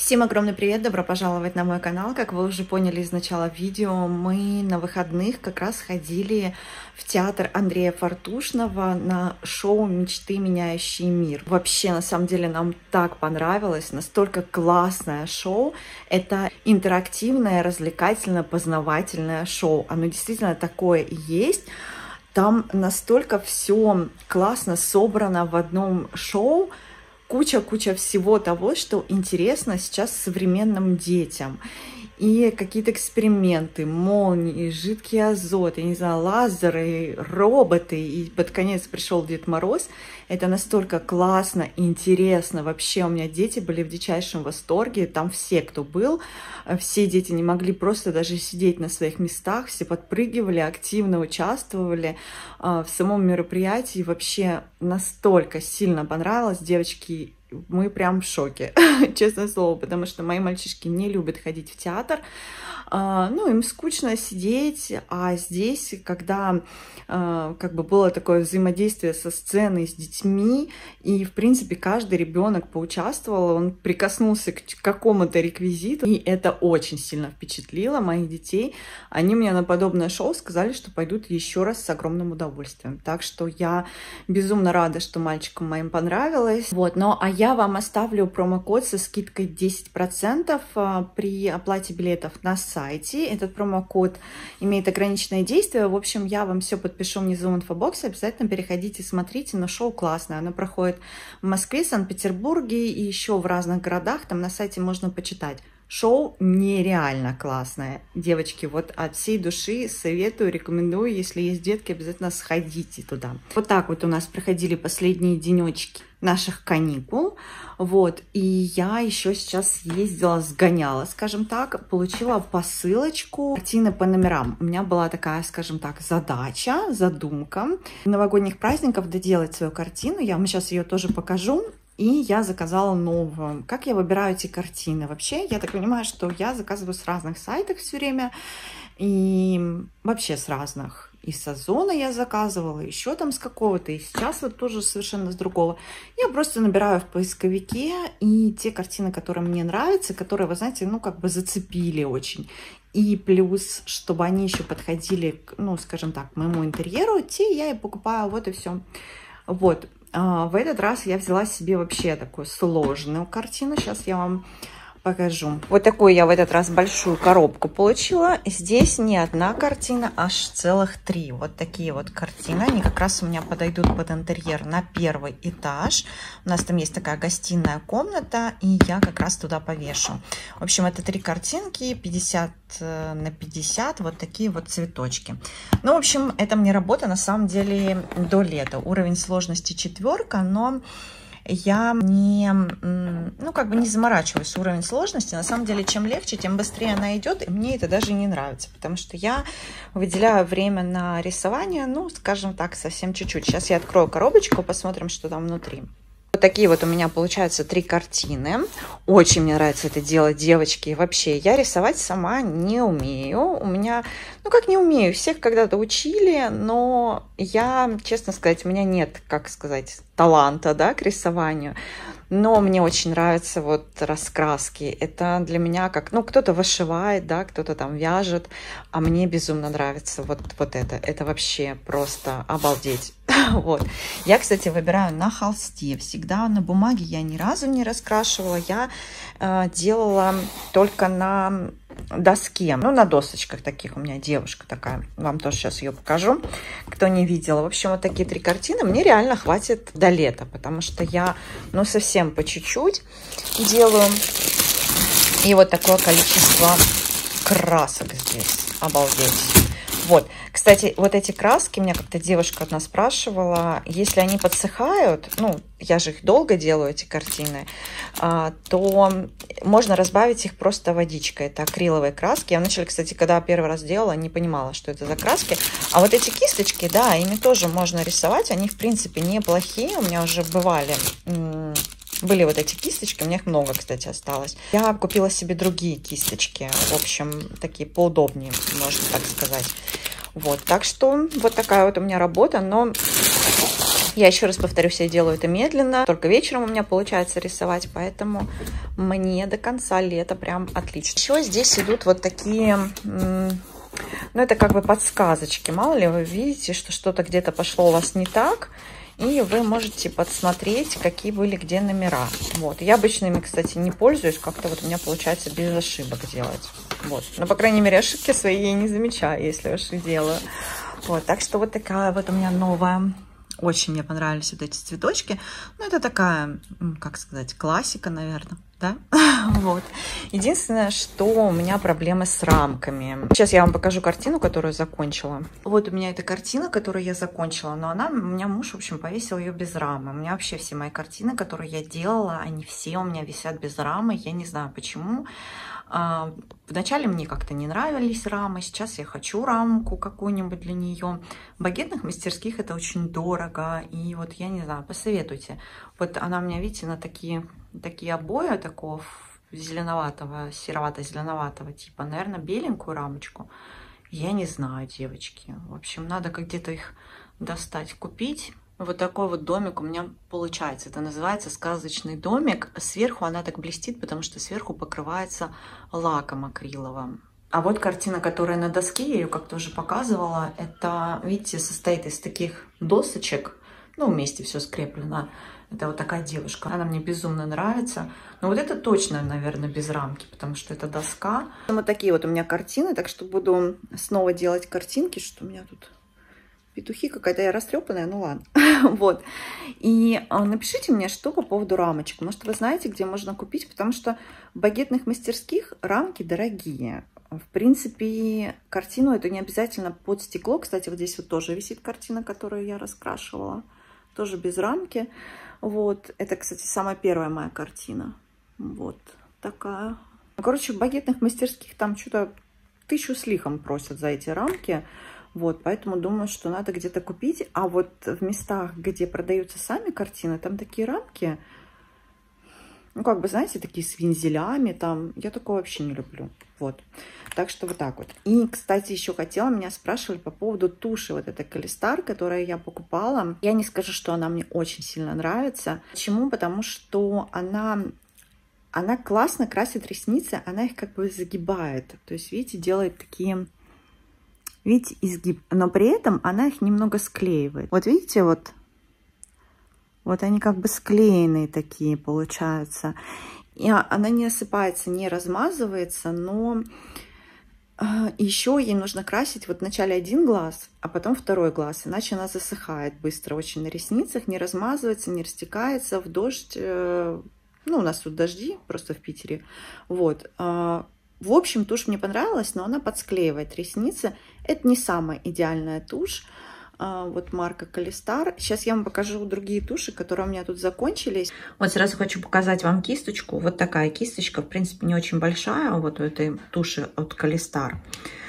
Всем огромный привет, добро пожаловать на мой канал. Как вы уже поняли из начала видео, мы на выходных как раз ходили в театр Андрея Фартушного на шоу «Мечты, меняющие мир». Вообще, на самом деле, нам так понравилось, настолько классное шоу. Это интерактивное, развлекательное, познавательное шоу. Оно действительно такое и есть. Там настолько все классно собрано в одном шоу, куча всего того, что интересно сейчас современным детям. И какие-то эксперименты, молнии, жидкий азот, я не знаю, лазеры, роботы. И под конец пришел Дед Мороз. Это настолько классно, интересно. Вообще у меня дети были в дичайшем восторге. Там все, кто был, все дети не могли просто даже сидеть на своих местах. Все подпрыгивали, активно участвовали в самом мероприятии. Вообще настолько сильно понравилось. Девочки, мы прям в шоке, честное слово, потому что мои мальчишки не любят ходить в театр. Ну, им скучно сидеть, а здесь, когда как бы было такое взаимодействие со сценой, с детьми, и, в принципе, каждый ребенок поучаствовал, он прикоснулся к какому-то реквизиту, и это очень сильно впечатлило моих детей. Они мне на подобное шоу сказали, что пойдут еще раз с огромным удовольствием. Так что я безумно рада, что мальчикам моим понравилось. Вот, ну, а я вам оставлю промокод со скидкой 10% при оплате билетов на сайте. Этот промокод имеет ограниченное действие. В общем, я вам все подпишу внизу в инфобоксе. Обязательно переходите, смотрите, но шоу классное. Оно проходит в Москве, Санкт-Петербурге и еще в разных городах. Там на сайте можно почитать. Шоу нереально классное. Девочки, вот от всей души советую, рекомендую. Если есть детки, обязательно сходите туда. Вот так вот у нас проходили последние денечки наших каникул. Вот. И я еще сейчас ездила, сгоняла, скажем так, получила посылочку картины по номерам. У меня была такая, скажем так, задача, задумка новогодних праздников доделать свою картину. Я вам сейчас ее тоже покажу. И я заказала новую. Как я выбираю эти картины? Вообще, я так понимаю, что я заказываю с разных сайтов все время. И вообще с разных. И с Озона я заказывала, еще там с какого-то. И сейчас вот тоже совершенно с другого. Я просто набираю в поисковике. И те картины, которые мне нравятся, которые, вы знаете, ну как бы зацепили очень. И плюс, чтобы они еще подходили, ну скажем так, к моему интерьеру, те я и покупаю. Вот и все. Вот. В этот раз я взяла себе вообще такую сложную картину. Сейчас я вам покажу. Вот такую я в этот раз большую коробку получила. Здесь не одна картина, аж целых 3. Вот такие вот картины. Они как раз у меня подойдут под интерьер на первый этаж. У нас там есть такая гостиная комната, и я как раз туда повешу. В общем, это 3 картинки, 50 на 50, вот такие вот цветочки. Ну, в общем, это мне работа на самом деле до лета. Уровень сложности 4, но я не, ну, как бы не заморачиваюсь. Уровень сложности, на самом деле, чем легче, тем быстрее она идет, и мне это даже не нравится, потому что я выделяю время на рисование, ну, скажем так, совсем чуть-чуть. Сейчас я открою коробочку, посмотрим, что там внутри. Вот такие вот у меня получаются 3 картины. Очень мне нравится это делать, девочки. И вообще, я рисовать сама не умею. У меня, ну как не умею, всех когда-то учили, но я, честно сказать, у меня нет, как сказать, таланта, да, к рисованию. Но мне очень нравятся вот раскраски. Это для меня как, ну, кто-то вышивает, да, кто-то там вяжет, а мне безумно нравится вот это. Это вообще просто обалдеть. Вот. Я, кстати, выбираю на холсте. Всегда на бумаге я ни разу не раскрашивала. Я делала только на доске, ну, на досочках таких. У меня девушка такая. Вам тоже сейчас ее покажу, кто не видел. В общем, вот такие 3 картины мне реально хватит до лета, потому что я, ну, совсем по чуть-чуть делаю. И вот такое количество красок здесь. Обалдеть. Вот, кстати, вот эти краски, меня как-то девушка одна спрашивала, если они подсыхают, ну, я же их долго делаю, эти картины, то можно разбавить их просто водичкой. Это акриловые краски. Я вначале, кстати, когда первый раз делала, не понимала, что это за краски. А вот эти кисточки, да, ими тоже можно рисовать. Они, в принципе, неплохие. У меня уже были вот эти кисточки, у меня их много, кстати, осталось. Я купила себе другие кисточки, в общем, такие поудобнее, можно так сказать. Вот, так что вот такая вот у меня работа, но Я еще раз повторюсь, я делаю это медленно, только вечером у меня получается рисовать, поэтому мне до конца лета прям отлично. Еще здесь идут вот такие, ну это как бы подсказочки, мало ли вы видите, что что-то где-то пошло у вас не так, и вы можете подсмотреть, какие были где номера. Вот. Я обычно ими, кстати, не пользуюсь, как-то вот у меня получается без ошибок делать. Вот. Но, по крайней мере, ошибки свои я не замечаю, если уж и делаю. Вот. Так что вот такая вот у меня новая. Очень мне понравились вот эти цветочки. Ну, это такая, как сказать, классика, наверное, да? Вот. Единственное, что у меня проблемы с рамками. Сейчас я вам покажу картину, которую закончила. Вот у меня эта картина, которую я закончила, но она, у меня муж, в общем, повесил ее без рамы. У меня вообще все мои картины, которые я делала, они все у меня висят без рамы. Я не знаю, почему. Вначале мне как-то не нравились рамы, сейчас я хочу рамку какую-нибудь для нее. В багетных мастерских это очень дорого, и вот я не знаю, посоветуйте. Вот она у меня, видите, на такие обои такого зеленоватого, серовато-зеленоватого типа, наверное, беленькую рамочку. Я не знаю, девочки. В общем, надо где-то их достать, купить. Вот такой вот домик у меня получается. Это называется сказочный домик. Сверху она так блестит, потому что сверху покрывается лаком акриловым. А вот картина, которая на доске, я ее как-то уже показывала. Это, видите, состоит из таких досочек. Ну, вместе все скреплено. Это вот такая девушка. Она мне безумно нравится. Но вот это точно, наверное, без рамки, потому что это доска. Вот такие вот у меня картины. Так что буду снова делать картинки. Что у меня тут... Петухи какая-то я растрепанная, ну ладно. Вот. И напишите мне, что по поводу рамочек. Может, вы знаете, где можно купить, потому что в багетных мастерских рамки дорогие. В принципе, картину это не обязательно под стекло. Кстати, вот здесь вот тоже висит картина, которую я раскрашивала. Тоже без рамки. Вот. Это, кстати, самая первая моя картина. Вот такая. Короче, в багетных мастерских там что-то 1000 с лихом просят за эти рамки. Вот, поэтому думаю, что надо где-то купить. А вот в местах, где продаются сами картины, там такие рамки, ну, как бы, знаете, такие с вензелями там. Я такое вообще не люблю. Вот. Так что вот так вот. И, кстати, еще хотела, меня спрашивали по поводу туши. Вот этой Колестар, которую я покупала. Я не скажу, что она мне очень сильно нравится. Почему? Потому что она классно красит ресницы, она их как бы загибает. То есть, видите, делает такие... Видите, изгиб, но при этом она их немного склеивает. Вот видите, вот они как бы склеенные такие получаются. И она не осыпается, не размазывается, но еще ей нужно красить вот вначале один глаз, а потом второй глаз, иначе она засыхает быстро очень на ресницах, не размазывается, не растекается в дождь. Ну, у нас тут дожди просто в Питере. Вот. В общем, тушь мне понравилась, но она подсклеивает ресницы. Это не самая идеальная тушь. Вот марка Колестар. Сейчас я вам покажу другие туши, которые у меня тут закончились. Вот сразу хочу показать вам кисточку. Вот такая кисточка, в принципе, не очень большая. Вот у этой туши от Колестар.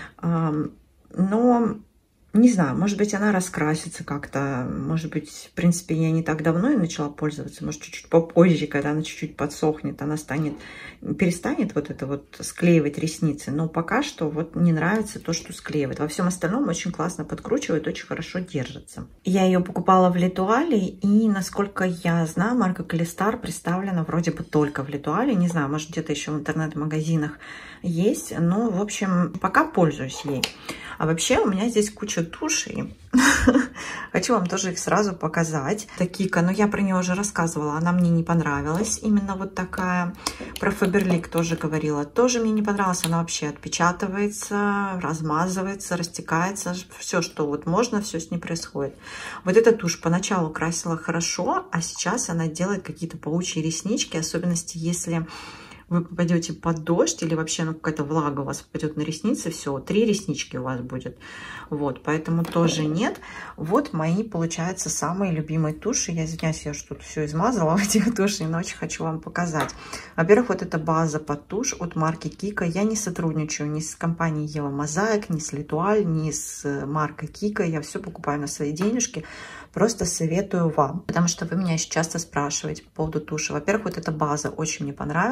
Но... Не знаю, может быть, она раскрасится как-то. Может быть, в принципе, я не так давно и начала пользоваться. Может, чуть-чуть попозже, когда она чуть-чуть подсохнет, она перестанет вот это вот склеивать ресницы. Но пока что вот не нравится то, что склеивает. Во всем остальном очень классно подкручивает, очень хорошо держится. Я ее покупала в Летуале, и, насколько я знаю, марка Колестар представлена вроде бы только в Летуале. Не знаю, может, где-то еще в интернет-магазинах есть. Но, в общем, пока пользуюсь ей. А вообще у меня здесь куча тушей. Хочу вам тоже их сразу показать. Кика, но я про нее уже рассказывала, она мне не понравилась. Именно вот такая. Про Фаберлик тоже говорила. Тоже мне не понравилась. Она вообще отпечатывается, размазывается, растекается. Все, что вот можно, все с ней происходит. Вот эта тушь поначалу красила хорошо, а сейчас она делает какие-то паучьи реснички. Особенности, если... вы попадете под дождь или вообще какая-то влага у вас попадет на ресницы, все, 3 реснички у вас будет. Вот, поэтому тоже нет. Вот мои, получается, самые любимые туши. Я извиняюсь, я что-то все измазала в этих тушах, но очень хочу вам показать. Во-первых, вот эта база под тушь от марки Кика. Я не сотрудничаю ни с компанией Ева Мозаик, ни с Летуаль, ни с маркой Кика. Я все покупаю на свои денежки. Просто советую вам, потому что вы меня очень часто спрашиваете по поводу туши. Во-первых, вот эта база очень мне понравилась.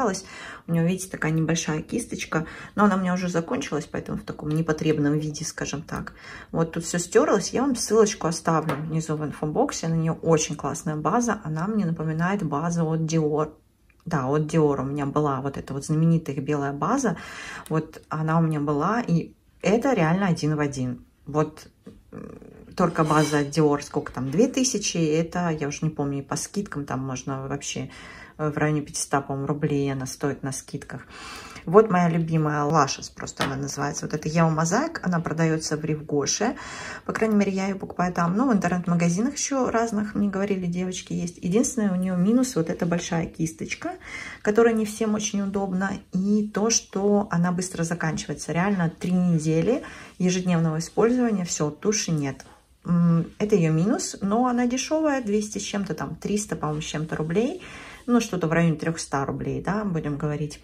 У нее, видите, такая небольшая кисточка, но она у меня уже закончилась, поэтому в таком непотребном виде, скажем так. Вот тут все стерлось. Я вам ссылочку оставлю внизу в инфобоксе. На нее очень классная база. Она мне напоминает базу от Dior. Да, от Dior у меня была вот эта вот знаменитая белая база. Вот она у меня была, и это реально один в один. Вот только база Dior, сколько там, 2000, это, я уже не помню, и по скидкам там можно вообще в районе 500, по-моему, рублей она стоит на скидках. Вот моя любимая Lashes, просто она называется. Вот это Ева Мозаик, она продается в Рив-Гоше. По крайней мере, я ее покупаю там. Но в интернет-магазинах еще разных, мне говорили, девочки, есть. Единственное, у нее минус вот эта большая кисточка, которая не всем очень удобна. И то, что она быстро заканчивается. Реально 3 недели ежедневного использования, все, туши нет. Это ее минус, но она дешевая, 200 с чем-то, там 300, по-моему, с чем-то рублей. Ну, что-то в районе 300 рублей, да, будем говорить.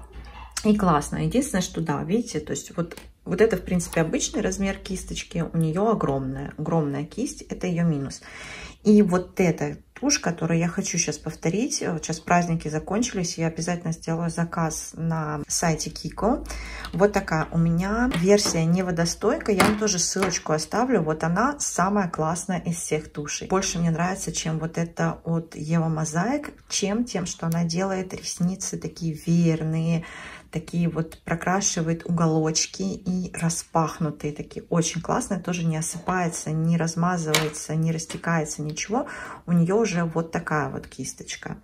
И классно. Единственное, что да, видите, то есть вот это, в принципе, обычный размер кисточки, у нее огромная кисть, это ее минус. И вот эта тушь, которую я хочу сейчас повторить, вот сейчас праздники закончились, я обязательно сделаю заказ на сайте Kiko. Вот такая у меня версия не водостойкая, я вам тоже ссылочку оставлю. Вот она самая классная из всех тушей. Больше мне нравится, чем вот это от Ева Мозаик, чем тем, что она делает ресницы такие веерные, такие вот прокрашивает уголочки и распахнутые такие. Очень классные, тоже не осыпается, не размазывается, не растекается, ничего. У нее уже вот такая вот кисточка.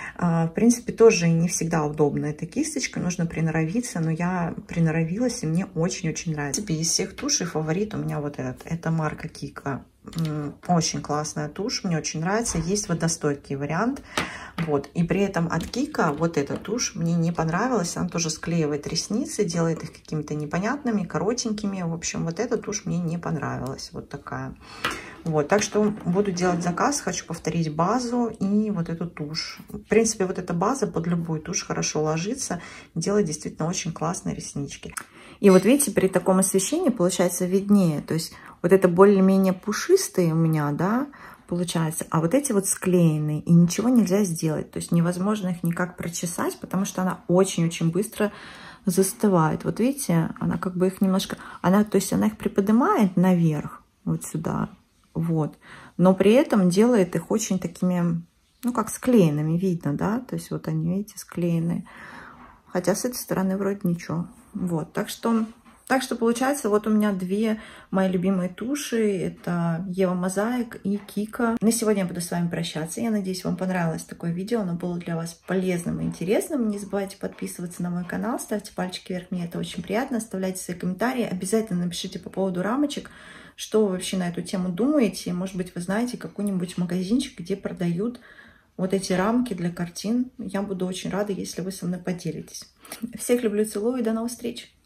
В принципе, тоже не всегда удобна эта кисточка, нужно приноровиться, но я приноровилась, и мне очень-очень нравится. В принципе, из всех тушей фаворит у меня вот этот. Это марка Kiko. Очень классная тушь, мне очень нравится. Есть водостойкий вариант. Вот. И при этом от Kiko вот эта тушь мне не понравилась. Она тоже склеивает ресницы, делает их какими-то непонятными, коротенькими. В общем, вот эта тушь мне не понравилась. Вот такая. Вот. Так что буду делать заказ. Хочу повторить базу и вот эту тушь. В принципе, вот эта база под любую тушь хорошо ложится. Делает действительно очень классные реснички. И вот видите, при таком освещении получается виднее. То есть вот это более-менее пушистые у меня, да, получается. А вот эти вот склеенные. И ничего нельзя сделать. То есть невозможно их никак прочесать, потому что она очень-очень быстро застывает. Вот видите, она как бы их немножко... То есть она их приподнимает наверх, вот сюда, вот. Но при этом делает их очень такими, ну, как склеенными, видно, да. То есть вот они, видите, склеенные. Хотя с этой стороны вроде ничего. Вот, так что получается, вот у меня две мои любимые туши. Это Ева Мозаик и Kiko. На сегодня я буду с вами прощаться. Я надеюсь, вам понравилось такое видео. Оно было для вас полезным и интересным. Не забывайте подписываться на мой канал. Ставьте пальчики вверх, мне это очень приятно. Оставляйте свои комментарии. Обязательно напишите по поводу рамочек, что вы вообще на эту тему думаете. Может быть, вы знаете какой-нибудь магазинчик, где продают вот эти рамки для картин. Я буду очень рада, если вы со мной поделитесь. Всех люблю, целую и до новых встреч!